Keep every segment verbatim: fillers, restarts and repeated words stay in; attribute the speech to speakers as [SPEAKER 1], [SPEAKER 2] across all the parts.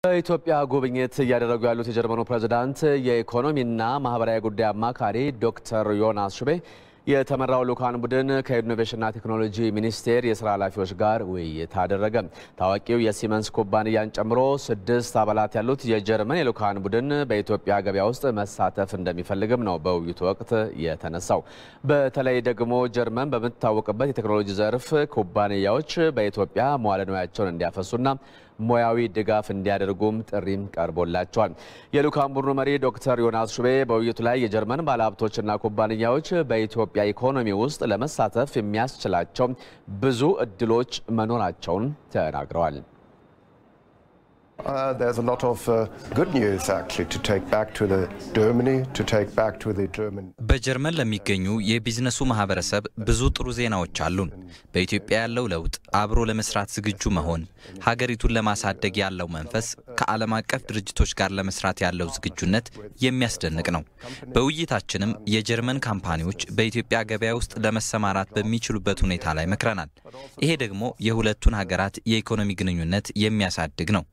[SPEAKER 1] በኢትዮጵያ ጉብኝት ያደረጉ ያሉት የጀርመኑ ፕሬዝዳንት የኢኮኖሚና ማህበራዊ ጉዳይ አማካሪ ዶክተር ዮናስ ሹቤ የተመራው ልኡካን ቡድን ከኢኖቬሽንና ቴክኖሎጂ ሚኒስቴር የሥራ ኃላፊዎች ጋር ውይይት አደረገ። ታዋቂው የሲመንስ ኩባንያን ጨምሮ ስድስት አባላት ያሉት የጀርመን የልኡካን ቡድን በኢትዮጵያ ገበያ ውስጥ መሳተፍ እንደሚፈልግም ነው በውይይቱ ወቅት የተነሳው። በተለይ ደግሞ ጀርመን በምትታወቅበት የቴክኖሎጂ ዘርፍ ኩባንያዎች በኢትዮጵያ መዋዕለ ንዋያቸውን እንዲያፈሱና ሙያዊ ድጋፍ እንዲያደርጉም ጥሪም ቀርቦላቸዋል። የልኡካን ቡድኑ መሪ ዶክተር ዮናስ ሹቤ በውይይቱ ላይ የጀርመን ባለሀብቶችና ኩባንያዎች በኢትዮጵያ ኢኮኖሚ ውስጥ ለመሳተፍ የሚያስችላቸው ብዙ እድሎች መኖራቸውን ተናግረዋል።
[SPEAKER 2] Uh, there's a lot of uh, good news actually to take back to the Germany to take back to the German.
[SPEAKER 3] በጀርመን ለሚገኙ የቢዝነሱ ማህበረሰብ ብዙ ጥሩ ዜናዎች አሉን። በኢትዮጵያ ያለው ለውጥ አብሮ ለመስራት ዝግጁ መሆን፣ ሀገሪቱን ለማሳደግ ያለው መንፈስ፣ ከዓለም አቀፍ ድርጅቶች ጋር ለመስራት ያለው ዝግጁነት የሚያስደንቅ ነው። በውይይታችንም የጀርመን ካምፓኒዎች በኢትዮጵያ ገበያ ውስጥ ለመሰማራት በሚችሉበት ሁኔታ ላይ መክረናል። ይሄ ደግሞ የሁለቱን ሀገራት የኢኮኖሚ ግንኙነት የሚያሳድግ ነው።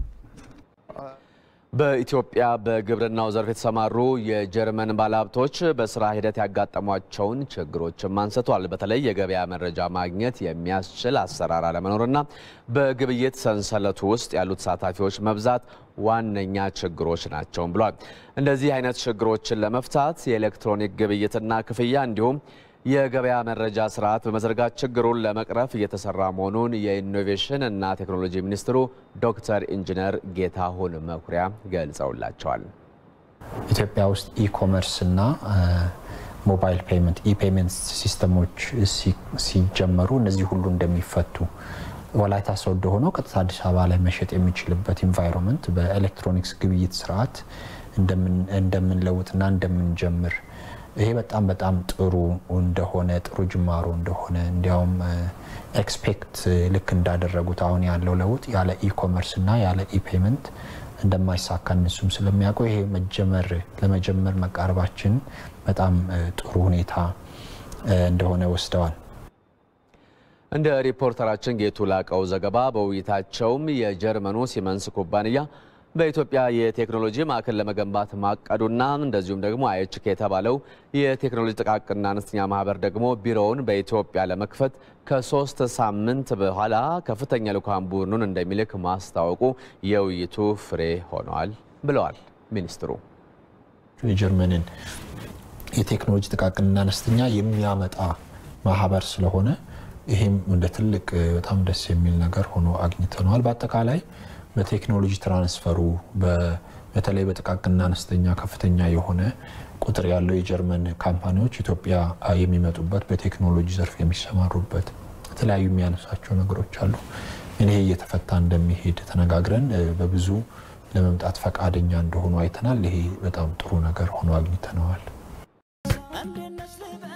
[SPEAKER 1] በኢትዮጵያ በግብርናው ዘርፍ የተሰማሩ የጀርመን ባለሀብቶች በስራ ሂደት ያጋጠሟቸውን ችግሮችም አንስተዋል። በተለይ የገበያ መረጃ ማግኘት የሚያስችል አሰራር አለመኖርና በግብይት ሰንሰለቱ ውስጥ ያሉት ተሳታፊዎች መብዛት ዋነኛ ችግሮች ናቸው ብሏል። እንደዚህ አይነት ችግሮችን ለመፍታት የኤሌክትሮኒክ ግብይትና ክፍያ እንዲሁም የገበያ መረጃ ስርዓት በመዘርጋት ችግሩን ለመቅረፍ እየተሰራ መሆኑን የኢኖቬሽን እና ቴክኖሎጂ ሚኒስትሩ ዶክተር ኢንጂነር ጌታሁን መኩሪያ ገልጸውላቸዋል።
[SPEAKER 4] ኢትዮጵያ ውስጥ ኢኮመርስ እና ሞባይል ፔመንት ኢፔመንት ሲስተሞች ሲጀመሩ እነዚህ ሁሉ እንደሚፈቱ ወላይታ ሶዶ ሆኖ ቀጥታ አዲስ አበባ ላይ መሸጥ የሚችልበት ኢንቫይሮንመንት በኤሌክትሮኒክስ ግብይት ስርዓት እንደምን እንደምንለውጥና እንደምንጀምር ይሄ በጣም በጣም ጥሩ እንደሆነ ጥሩ ጅማሮ እንደሆነ እንዲያውም ኤክስፔክት ልክ እንዳደረጉት አሁን ያለው ለውጥ ያለ ኢኮመርስ እና ያለ ኢፔመንት እንደማይሳካ እነሱም ስለሚያውቁ ይሄ መጀመር ለመጀመር መቃረባችን በጣም ጥሩ ሁኔታ እንደሆነ ወስደዋል።
[SPEAKER 1] እንደ ሪፖርተራችን ጌቱ ላቀው ዘገባ በውይይታቸውም የጀርመኑ ሲመንስ ኩባንያ በኢትዮጵያ የቴክኖሎጂ ማዕከል ለመገንባት ማቀዱና እንደዚሁም ደግሞ አይኤችኬ የተባለው የቴክኖሎጂ ጥቃቅንና አነስተኛ ማህበር ደግሞ ቢሮውን በኢትዮጵያ ለመክፈት ከሶስት ሳምንት በኋላ ከፍተኛ ልኡካን ቡድኑን እንደሚልክ ማስታወቁ የውይይቱ ፍሬ ሆኗል ብለዋል ሚኒስትሩ።
[SPEAKER 4] የጀርመንን የቴክኖሎጂ ጥቃቅንና አነስተኛ የሚያመጣ ማህበር ስለሆነ ይሄም እንደ ትልቅ በጣም ደስ የሚል ነገር ሆኖ አግኝተናል። በአጠቃላይ በቴክኖሎጂ ትራንስፈሩ በተለይ በጥቃቅንና አነስተኛ ከፍተኛ የሆነ ቁጥር ያለው የጀርመን ካምፓኒዎች ኢትዮጵያ የሚመጡበት በቴክኖሎጂ ዘርፍ የሚሰማሩበት የተለያዩ የሚያነሳቸው ነገሮች አሉ። እኔ እየተፈታ እንደሚሄድ ተነጋግረን በብዙ ለመምጣት ፈቃደኛ እንደሆኑ አይተናል። ይሄ በጣም ጥሩ ነገር ሆኖ አግኝተናል።